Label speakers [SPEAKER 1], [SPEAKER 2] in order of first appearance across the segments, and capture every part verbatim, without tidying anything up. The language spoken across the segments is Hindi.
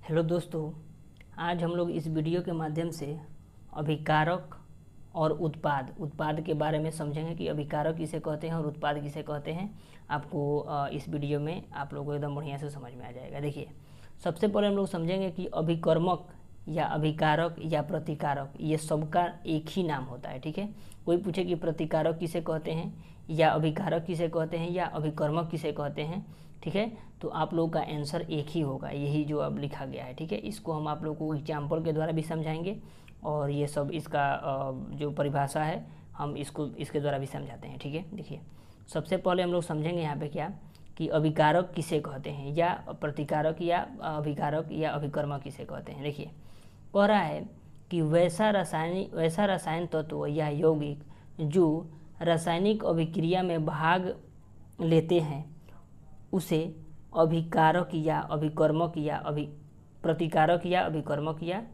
[SPEAKER 1] हेलो दोस्तों, आज हम लोग इस वीडियो के माध्यम से अभिकारक और उत्पाद उत्पाद के बारे में समझेंगे कि अभिकारक किसे कहते हैं और उत्पाद किसे कहते हैं। आपको इस वीडियो में आप लोगों को एकदम बढ़िया से समझ में आ जाएगा। देखिए, सबसे पहले हम लोग समझेंगे कि अभिकर्मक या अभिकारक या प्रतिकारक ये सबका एक ही नाम होता है। ठीक है, कोई पूछे कि प्रतिकारक किसे कहते हैं या अभिकारक किसे कहते हैं या अभिकर्मक किसे कहते हैं, ठीक है, तो आप लोगों का आंसर एक ही होगा, यही जो अब लिखा गया है। ठीक है, इसको हम आप लोगों को एग्जाम्पल के द्वारा भी समझाएंगे और ये सब इसका जो परिभाषा है हम इसको इसके द्वारा भी समझाते हैं। ठीक है, देखिए सबसे पहले हम लोग समझेंगे यहाँ पे क्या कि अभिकारक किसे कहते हैं या प्रतिकारक या अभिकारक या अभिकर्मक किसे कहते हैं। देखिए, कह रहा है कि वैसा रासायनिक वैसा रसायन तत्व या यौगिक जो रासायनिक अभिक्रिया में भाग लेते हैं उसे अभिकारक या अभिकर्मक या अभि प्रतिकारक या अभिकर्मक या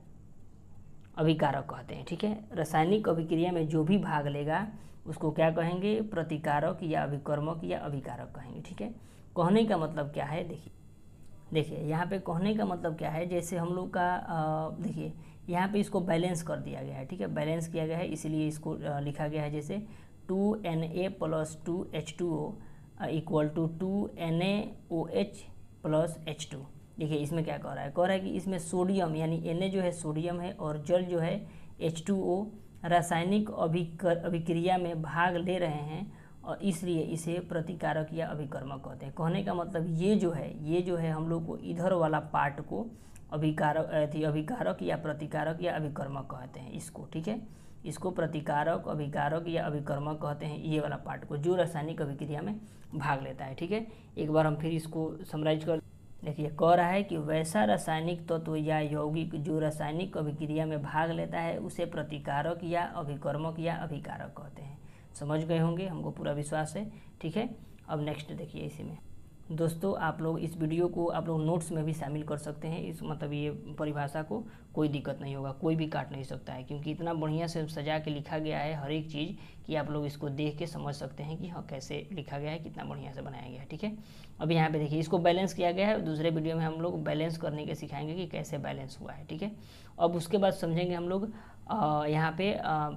[SPEAKER 1] अभिकारक कहते हैं। ठीक है, रासायनिक अभिक्रिया में जो भी भाग लेगा उसको क्या कहेंगे, प्रतिकारक या अभिकर्मक या अभिकारक कहेंगे। ठीक है, कहने का मतलब क्या है, देखिए देखिए यहाँ पे कहने का मतलब क्या है, जैसे हम लोग का देखिए यहाँ पे इसको बैलेंस कर दिया गया है। ठीक है, बैलेंस किया गया है इसलिए इसको लिखा गया है जैसे two N A plus two H two O equal to two N A O H plus H two. देखिए इसमें क्या कह रहा है, कह रहा है कि इसमें सोडियम यानी Na जो है सोडियम है और जल जो है एच टू ओ रासायनिक अभिक्रिया में भाग ले रहे हैं और इसलिए इसे प्रतिकारक या अभिकर्मक कहते हैं। कहने का मतलब ये जो है ये जो है हम लोग को इधर वाला पार्ट को अभिकारक अभिकारक या प्रतिकारक या अभिकर्मक कहते हैं इसको। ठीक है, इसको प्रतिकारक अभिकारक या अभिकर्मक कहते हैं, ये वाला पार्ट को जो रासायनिक अभिक्रिया में भाग लेता है। ठीक है, एक बार हम फिर इसको समराइज कर देखिए, कह रहा है कि वैसा रासायनिक तत्व या यौगिक जो रासायनिक अभिक्रिया में भाग लेता है उसे प्रतिकारक या अभिकर्मक या अभिकारक कहते हैं। समझ गए होंगे, हमको पूरा विश्वास है। ठीक है, अब नेक्स्ट देखिए, इसी में दोस्तों आप लोग इस वीडियो को आप लोग नोट्स में भी शामिल कर सकते हैं। इस मतलब ये परिभाषा को कोई दिक्कत नहीं होगा, कोई भी काट नहीं सकता है क्योंकि इतना बढ़िया से सजा के लिखा गया है हर एक चीज़ कि आप लोग इसको देख के समझ सकते हैं कि हाँ कैसे लिखा गया है, कितना बढ़िया से बनाया गया है। ठीक है, अब यहाँ पे देखिए इसको बैलेंस किया गया है, दूसरे वीडियो में हम लोग बैलेंस करने के सिखाएंगे कि कैसे बैलेंस हुआ है। ठीक है, अब उसके बाद समझेंगे हम लोग यहाँ पे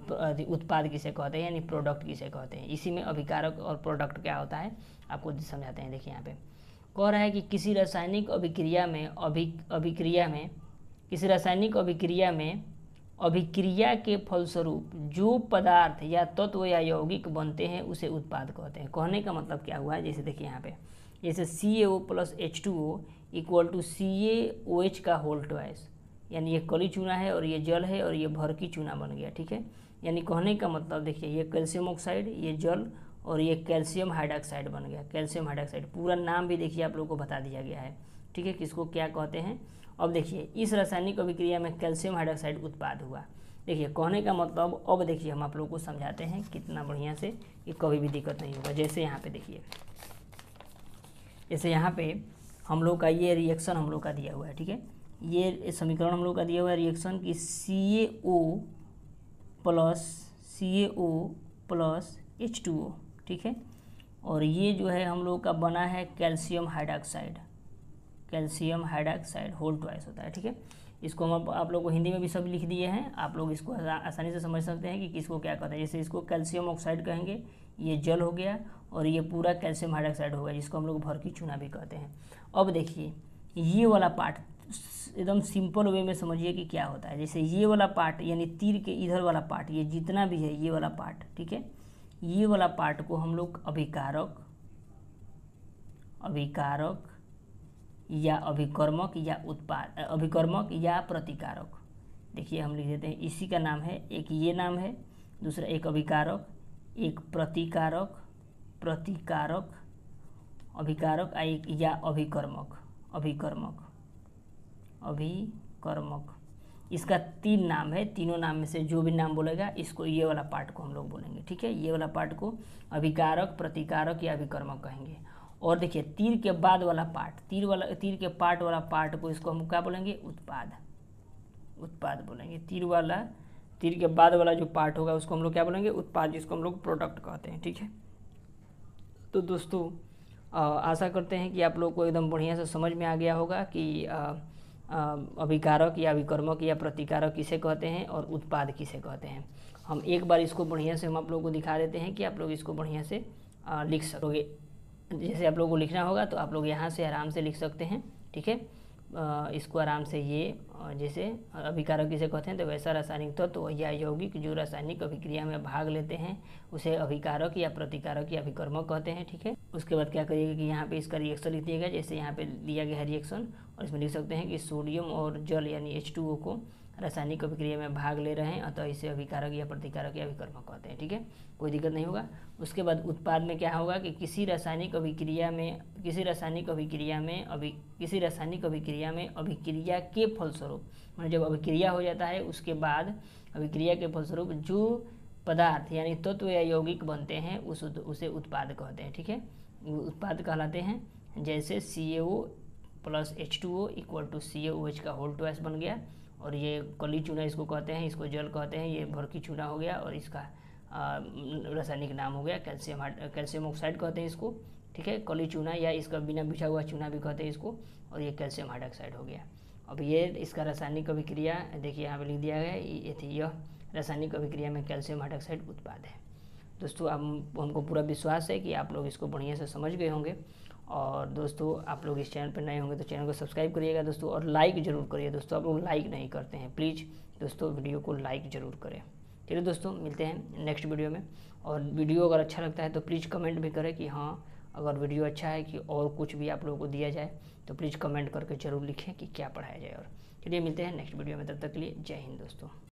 [SPEAKER 1] उत्पाद किसे कहते हैं यानी प्रोडक्ट किसे कहते हैं। इसी में अभिकारक और प्रोडक्ट क्या होता है आपको समझाते हैं। देखिए यहाँ पे कह रहा है कि किसी रासायनिक अभिक्रिया में अभि अभिक्रिया में किसी रासायनिक अभिक्रिया में अभिक्रिया के फलस्वरूप जो पदार्थ या तत्व या यौगिक बनते हैं उसे उत्पाद कहते हैं। कहने का मतलब क्या हुआ है, जैसे देखिए यहाँ पे जैसे C A O plus H two O equal to C A O H का होल ट्वाइस, यानी ये कली चूना है और ये जल है और ये भरकी चूना बन गया। ठीक है, यानी कहने का मतलब देखिए ये कैल्शियम ऑक्साइड, ये जल और ये कैल्शियम हाइड्रोक्साइड बन गया। कैल्शियम हाइड्रोक्साइड पूरा नाम भी देखिए आप लोगों को बता दिया गया है। ठीक है, किसको क्या कहते हैं। अब देखिए इस रासायनिक अभिक्रिया में कैल्शियम हाइड्रोक्साइड उत्पाद हुआ। देखिए कहने का मतलब अब देखिए हम आप लोगों को समझाते हैं कितना बढ़िया से कि कभी भी दिक्कत नहीं होगा। जैसे यहाँ पे देखिए, जैसे यहाँ पे हम लोग का ये रिएक्शन हम लोग का दिया हुआ है। ठीक है, ये समीकरण हम लोग का दिया हुआ है रिएक्शन की C A O plus C A O plus H two O. ठीक है, और ये जो है हम लोग का बना है calcium hydroxide, calcium hydroxide whole twice होता है। ठीक है, इसको हम आप लोग को हिंदी में भी सब लिख दिए हैं, आप लोग इसको आसानी से समझ सकते हैं कि किसको क्या कहते हैं। जैसे इसको कैल्शियम ऑक्साइड कहेंगे, ये जल हो गया और ये पूरा कैल्शियम हाइड्रोक्साइड हो गया जिसको हम लोग भरकी चूना भी कहते हैं। अब देखिए ये वाला पार्ट एकदम सिंपल वे में समझिए कि क्या होता है। जैसे ये वाला पार्ट यानी तीर के इधर वाला पार्ट, ये जितना भी है ये वाला पार्ट, ठीक है, ये वाला पार्ट को हम लोग अभिकारक अभिकारक या अभिकर्मक या उत्पाद अभिकर्मक या प्रतिकारक, देखिए हम लिख देते हैं, इसी का नाम है, एक ये नाम है, दूसरा एक अभिकारक, एक प्रतिकारक प्रतिकारक अभिकारक एक या अभिकर्मक अभिकर्मक अभिकर्मक इसका तीन नाम है। तीनों नाम में से जो भी नाम बोलेगा इसको ये वाला पार्ट को हम लोग बोलेंगे। ठीक है, ये वाला पार्ट को अभिकारक प्रतिकारक या अभिकर्मक कहेंगे। और देखिए तीर के बाद वाला पार्ट, तीर वाला तीर के पार्ट वाला पार्ट को इसको हम क्या बोलेंगे, उत्पाद उत्पाद बोलेंगे। तीर वाला तीर के बाद वाला जो पार्ट होगा उसको हम लोग क्या बोलेंगे, उत्पाद, जिसको हम लोग प्रोडक्ट कहते हैं। ठीक है, तो दोस्तों आशा करते हैं कि आप लोग को एकदम बढ़िया से समझ में आ गया होगा कि आ, अभिकारक या अभिकर्मक या प्रतिकारक किसे कहते हैं और उत्पाद किसे कहते हैं। हम एक बार इसको बढ़िया से हम आप लोगों को दिखा देते हैं कि आप लोग इसको बढ़िया से आ, लिख सकोगे। जैसे आप लोगों को लिखना होगा तो आप लोग यहाँ से आराम से लिख सकते हैं, ठीक है। इसको आराम से ये जैसे अभिकारक किसे कहते हैं तो वैसा रासायनिक तत्व या यौगिक जो रासायनिक अभिक्रिया में भाग लेते हैं उसे अभिकारक या प्रतिकारक या अभिकर्मक कहते हैं, ठीक है। उसके बाद क्या करिएगा कि यहाँ पे इसका रिएक्शन लिख दिएगा, जैसे यहाँ पे दिया गया है रिएक्शन, और इसमें लिख सकते हैं कि सोडियम और जल यानी एच टू ओ को रासायनिक अभिक्रिया में भाग ले रहे हैं, अतः इसे अभिकारक या प्रतिकारक या अभिकर्मक कहते हैं, ठीक है। कोई दिक्कत नहीं होगा। उसके बाद उत्पाद में क्या होगा कि किसी रासायनिक अभिक्रिया में किसी रासायनिक अभिक्रिया में अभी किसी रासायनिक अभिक्रिया में अभिक्रिया के फलस्वरूप, मतलब जब अभिक्रिया हो जाता है उसके बाद अभिक्रिया के फलस्वरूप जो पदार्थ यानी तत्व या यौगिक बनते हैं उस उसे उत्पाद कहते हैं, ठीक है। उत्पाद कहलाते हैं। जैसे C A O plus H two O equal to C A O H का होल ट्वाइस बन गया, और ये कली चूना इसको कहते हैं, इसको जल कहते हैं, ये भरकी चूना हो गया, और इसका रासायनिक नाम हो गया कैल्शियम कैल्शियम ऑक्साइड कहते हैं इसको, ठीक है। कली चूना या इसका बिना बिछा हुआ चूना भी कहते हैं इसको, और ये कैल्शियम हाइड्रोक्साइड हो गया। अब ये इसका रासायनिक अभिक्रिया देखिए यहाँ पे लिख दिया गया है, ये थी यह रासायनिक अभिक्रिया में कैल्शियम हाइड्रोक्साइड उत्पाद है। दोस्तों हम हमको पूरा विश्वास है कि आप लोग इसको बढ़िया से समझ गए होंगे, और दोस्तों आप लोग इस चैनल पर नए होंगे तो चैनल को सब्सक्राइब करिएगा दोस्तों, और लाइक ज़रूर करिए दोस्तों। आप लोग लाइक नहीं करते हैं, प्लीज़ दोस्तों वीडियो को लाइक ज़रूर करें। चलिए दोस्तों मिलते हैं नेक्स्ट वीडियो में, और वीडियो अगर अच्छा लगता है तो प्लीज़ कमेंट भी करें कि हाँ अगर वीडियो अच्छा है कि और कुछ भी आप लोगों को दिया जाए तो प्लीज़ कमेंट करके ज़रूर लिखें कि क्या पढ़ाया जाए। और चलिए मिलते हैं नेक्स्ट वीडियो में, तब तक के लिए जय हिंद दोस्तों।